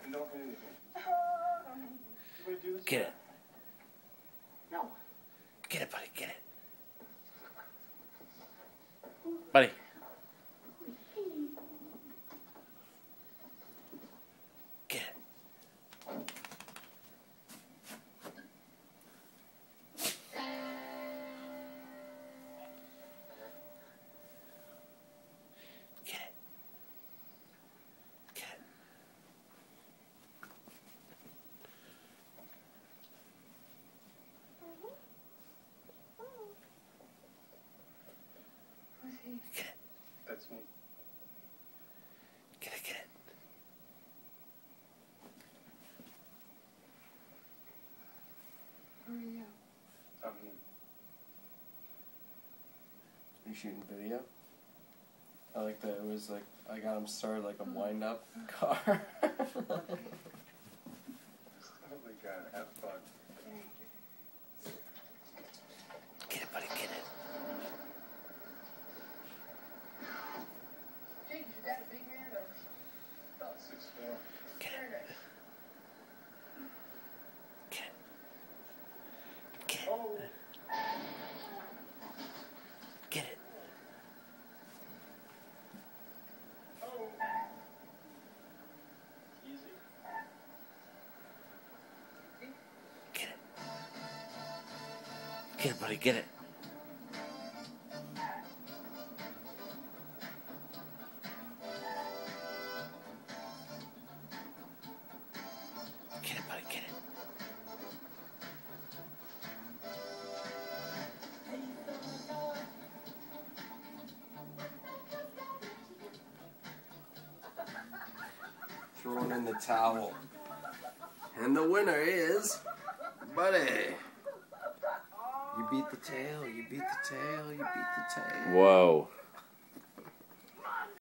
Don't hit anything. Do this? Get it. No. Get it, buddy. Get it. Buddy. Get it. Get it. Get it. Get it. That's me. Get it, get it. Who are you? I'm him. You shooting video? I like that. It was like I got him started like a wind-up car. Just totally got it. Have fun. Get it, buddy. Get it. Jake, is your dad a big man or? About 6'4". Get Very it. nice. Get it. Get it. Oh. Get it. Oh. Easy. Get it. Get it, buddy. Get it. Get it, buddy. Get it. Throwing in the towel. And the winner is Buddy. You beat the tail, you beat the tail, you beat the tail. Whoa.